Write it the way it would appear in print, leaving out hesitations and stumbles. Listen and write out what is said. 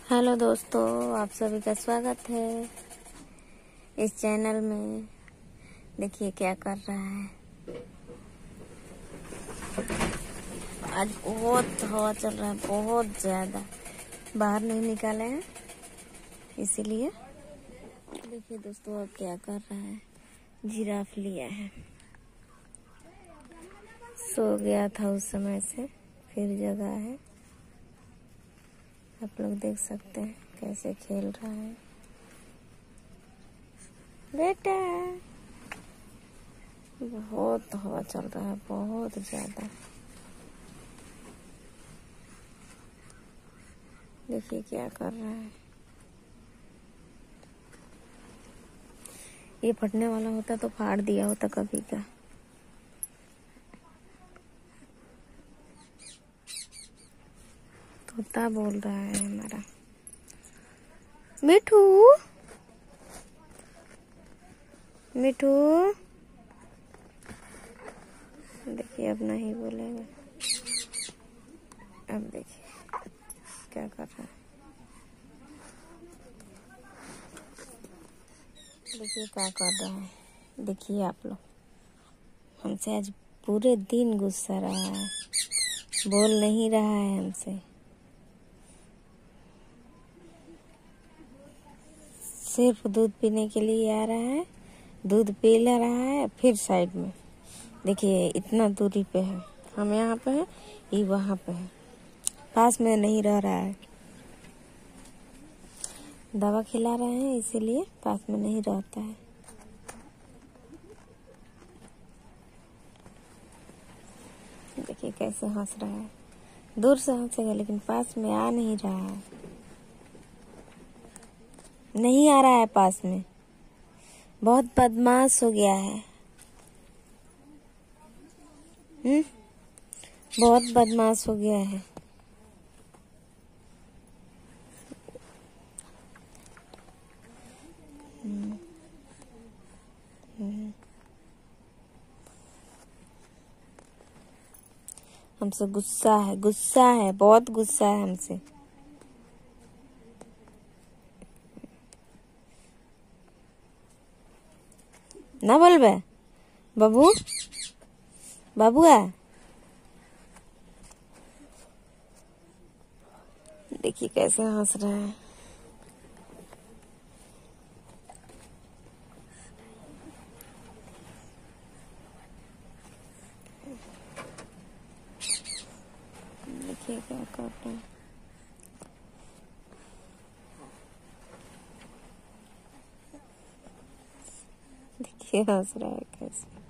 Hello दोस्तों, आप सभी का स्वागत है इस चैनल में। देखिए क्या कर रहा है। आज बहुत हवा चल रहा है, बहुत ज़्यादा। बाहर नहीं निकाले हैं इसीलिए। देखिए दोस्तों अब क्या कर रहा है। जिराफ लिया है, सो गया था उस समय से, फिर जगा है। आप लोग देख सकते हैं कैसे खेल रहा है। बेटा बहुत हवा चल रहा है, बहुत ज्यादा। देखिए क्या कर रहा है। ये फटने वाला होता तो फाड़ दिया होता कभी का। तोता बोल रहा है हमारा। मिठू मिठू, देखिए अब नहीं बोलेगा। अब देखिए क्या कर रहा है। देखिए क्या कर रहा है। देखिए आप लोग, हमसे आज पूरे दिन गुस्सा रहा है, बोल नहीं रहा है हमसे। सिर्फ दूध पीने के लिए आ रहा है, दूध पी ले रहा है, फिर साइड में। देखिए इतना दूरी पे है, हम यहाँ पे हैं, ये वहाँ पे है, पास में नहीं रह रहा है। दवा खिला रहे हैं इसीलिए पास में नहीं रहता है। देखिए कैसे हंस रहा है। दूर से हंसेगा लेकिन पास में आ नहीं रहा है, नहीं आ रहा है पास में। बहुत बदमाश हो गया है। बहुत बदमाश हो गया है। हमसे गुस्सा है, गुस्सा है, बहुत गुस्सा है हमसे। ना बोल बे बाबू, बाबू है। देखिए कैसे हंस रहा है। देखिए क्या कर रहा है। देखिए हंस रहा है कैसे।